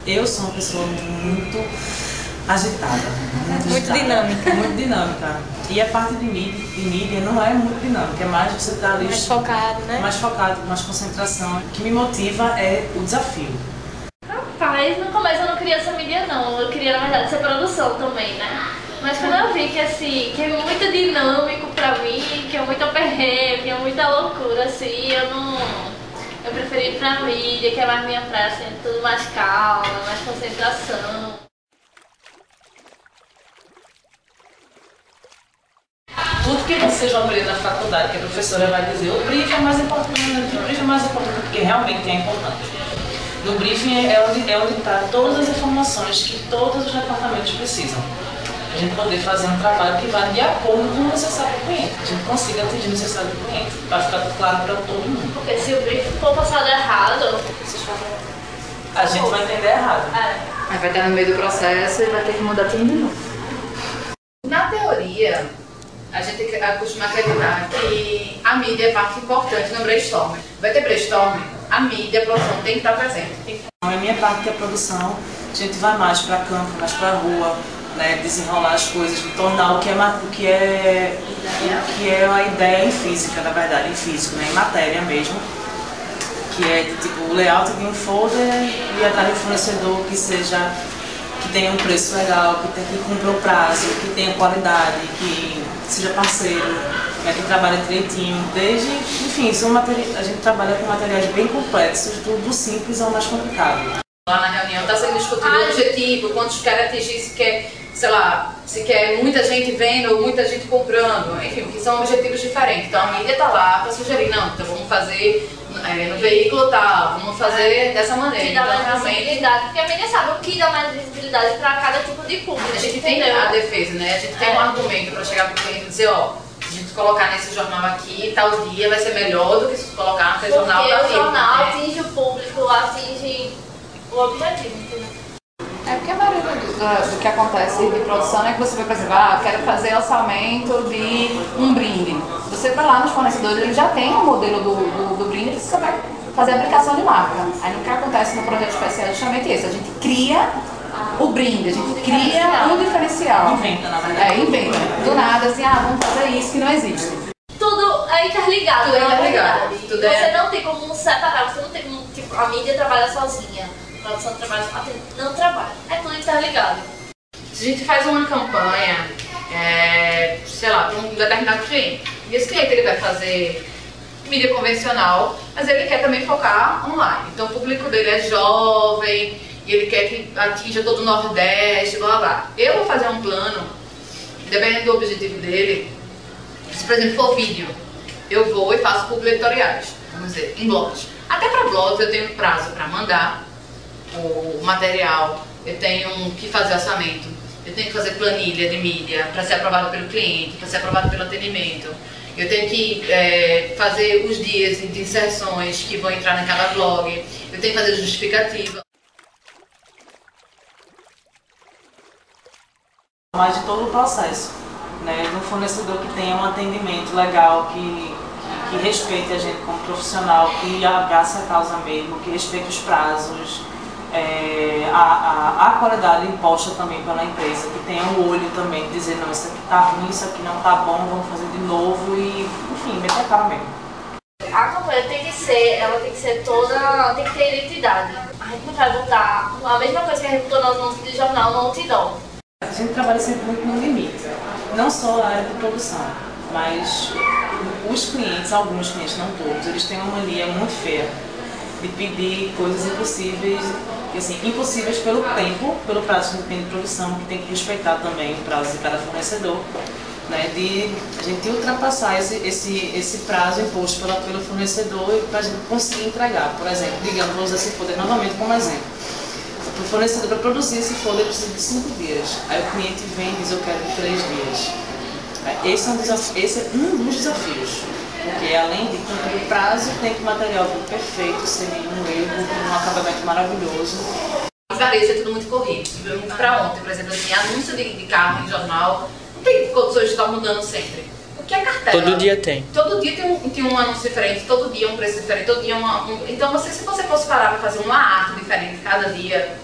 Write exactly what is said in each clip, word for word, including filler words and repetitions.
Eu sou uma pessoa muito agitada, muito, muito agitada, dinâmica. Muito dinâmica. E a parte de mídia, de mídia não é muito dinâmica, é mais você estar ali... Mais focado, né? Mais focado, mais concentração. O que me motiva é o desafio. Rapaz, no começo eu não queria ser mídia não, eu queria na verdade ser produção também, né? Mas quando eu vi que assim, que é muito dinâmico pra mim, que é muita perrengue, que é muita loucura, assim, eu não... Eu preferi ir pra mídia, que é mais minha praia, assim, tudo mais calma, mais concentração. Tudo que você já aprende na faculdade, que a professora vai dizer, o briefing é mais importante, o briefing é mais importante, porque realmente é importante. No briefing é onde é onde está todas as informações que todos os departamentos precisam. A gente poder fazer um trabalho que vá de acordo com o necessário do cliente, a gente consiga atingir o necessário do cliente, para ficar claro para todo mundo. Porque se o briefing for passado errado, a gente vai entender errado. É. Aí vai estar no meio do processo e vai ter que mudar tudo de novo. Na teoria, a gente tem que acostumar a acreditar que a mídia é parte importante no brainstorming. Vai ter brainstorming, a mídia, a produção tem que estar presente. A minha parte que é a produção, a gente vai mais para campo, mais para rua, né, desenrolar as coisas, tornar o que é o que é o que é a ideia em física, na verdade, em físico, né, em matéria mesmo, que é tipo o layout de um folder e atrás do fornecedor que seja que tenha um preço legal, que, tenha, que cumpra o prazo, que tenha qualidade, que seja parceiro, né, que trabalhe direitinho, desde, enfim, são materi- a gente trabalha com materiais bem complexos, do, do simples ao mais complicado. Lá na reunião está sendo discutido o objetivo, quantos quer atingir, se quer, sei lá, se quer muita gente vendo ou muita gente comprando, enfim, que são objetivos diferentes. Então a mídia está lá para sugerir, não, então vamos fazer é, no veículo tal, vamos fazer dessa maneira. Que dá então, mais realmente, visibilidade, porque a mídia sabe o que dá mais visibilidade para cada tipo de público. a gente tem a defesa, né? A gente tem É. um argumento para chegar para o cliente e dizer, ó, se a gente colocar nesse jornal aqui, tal dia vai ser melhor do que se colocar naquele jornal da Porque o jornal né? atinge o público, atinge o objetivo, entendeu? É porque a maioria do, do, do que acontece de produção é que você vai, por exemplo, ah, quero fazer orçamento de um brinde. Você vai lá nos fornecedores, ele já tem o um modelo do, do, do brinde, você só vai fazer a aplicação de marca. Aí o que acontece no projeto especial é justamente isso, a gente cria o brinde, a gente cria um diferencial. Inventa, na verdade. É, inventa. Do nada, assim, ah, vamos fazer isso que não existe. Tudo é interligado, Tudo é na interligado, verdade. tudo Você é- não tem como separar, você não tem como, tipo, a mídia trabalha sozinha, a produção trabalha sozinha, não trabalha. É tudo interligado. Se a gente faz uma campanha, é, sei lá, para um determinado cliente, e esse cliente ele vai fazer mídia convencional, mas ele quer também focar online. Então o público dele é jovem, e ele quer que atinja todo o Nordeste, blá blá blá. Eu vou fazer um plano, dependendo do objetivo dele, se por exemplo for vídeo, eu vou e faço publicitoriais, vamos dizer, em blogs. Até para blogs eu tenho prazo para mandar o material, eu tenho que fazer orçamento, eu tenho que fazer planilha de mídia para ser aprovado pelo cliente, para ser aprovado pelo atendimento. Eu tenho que é, fazer os dias de inserções que vão entrar em cada blog, eu tenho que fazer justificativa. Mais de todo o processo, né, de um fornecedor que tenha um atendimento legal, que, que, que respeite a gente como profissional, que abrace a causa mesmo, que respeite os prazos, é, a, a, a qualidade imposta também pela empresa, que tenha um olho também, dizer não, isso aqui tá ruim, isso aqui não tá bom, vamos fazer de novo e, enfim, meter a cara mesmo. A campanha tem que ser, ela tem que ser toda, tem que ter identidade. A gente não vai botar a mesma coisa que a gente botou no anúncio de jornal no outdoor. A gente trabalha sempre muito no limite, não só a área de produção, mas os clientes, alguns clientes, não todos, eles têm uma mania muito feia de pedir coisas impossíveis, assim, impossíveis pelo tempo, pelo prazo de produção, que tem que respeitar também o prazo de cada fornecedor, né, de a gente ultrapassar esse, esse, esse prazo imposto pela, pelo fornecedor para a gente conseguir entregar. Por exemplo, digamos, vou usar esse folder novamente como exemplo. O fornecedor, para produzir esse folder, precisa de cinco dias. Aí o cliente vem e diz, eu quero de três dias. Esse é, um desafio, esse é um dos desafios. Porque além de cumprir o prazo, tem que o material vir perfeito, sem nenhum erro, com um acabamento maravilhoso. O varejo é tudo muito corrido, tudo muito para ontem. Por exemplo, assim, anúncio de, de carro em jornal, não tem condições de estar mudando sempre. O que é cartela? Todo dia tem. Todo dia tem um, tem um anúncio diferente, todo dia um preço diferente, todo dia uma, um... Então você, se você fosse parar para fazer uma arte diferente cada dia,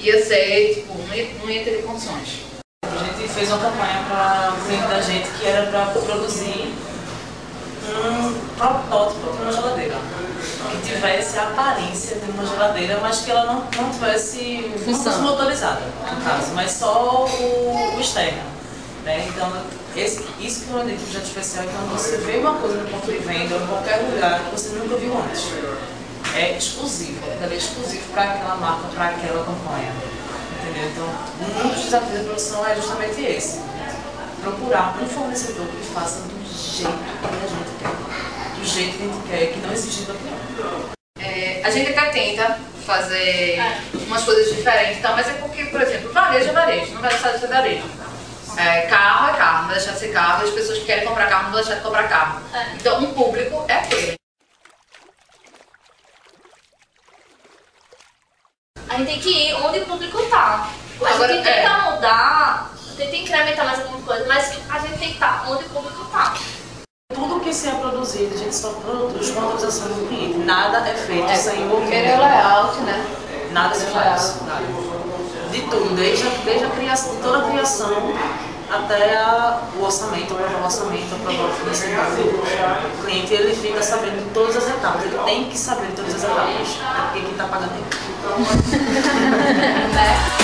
ia ser, tipo, não ia, não ia ter condições. A gente fez uma campanha para o cliente da gente que era para produzir um protótipo de uma geladeira que tivesse a aparência de uma geladeira, mas que ela não, não tivesse não fosse motorizada, no caso, mas só o, o externo. Né? Então, esse, isso que eu andei de projeto especial, então você vê uma coisa no ponto de venda ou em qualquer lugar que você nunca viu antes. É exclusivo, é exclusivo para aquela marca, para aquela campanha. Entendeu? Então, um dos desafios da produção é justamente esse. Procurar um fornecedor que faça do jeito que a gente quer. Do jeito que a gente quer, que não existe campeão. É, a gente até tenta fazer umas coisas diferentes, então, mas é porque, por exemplo, varejo é varejo, não vai deixar de ser varejo. É, carro é carro, não vai deixar de ser carro, e as pessoas que querem comprar carro não vão deixar de comprar carro. Então, um público é aquele. A gente tem que ir onde o público tá. A Agora, gente tenta é. mudar, tenta incrementar mais alguma coisa, mas a gente tem que estar onde o público tá. Tudo que se é produzido, a gente só produz com a autorização do cliente. Nada é feito É, sem o primeiro é o layout, né? Nada se faz. Nada. De tudo, desde a, desde a criação, de toda a criação até a, o orçamento, o orçamento, a proposta financeira. O cliente ele fica sabendo de todas as etapas, ele tem que saber de todas as etapas, é porque quem está pagando ele. Né?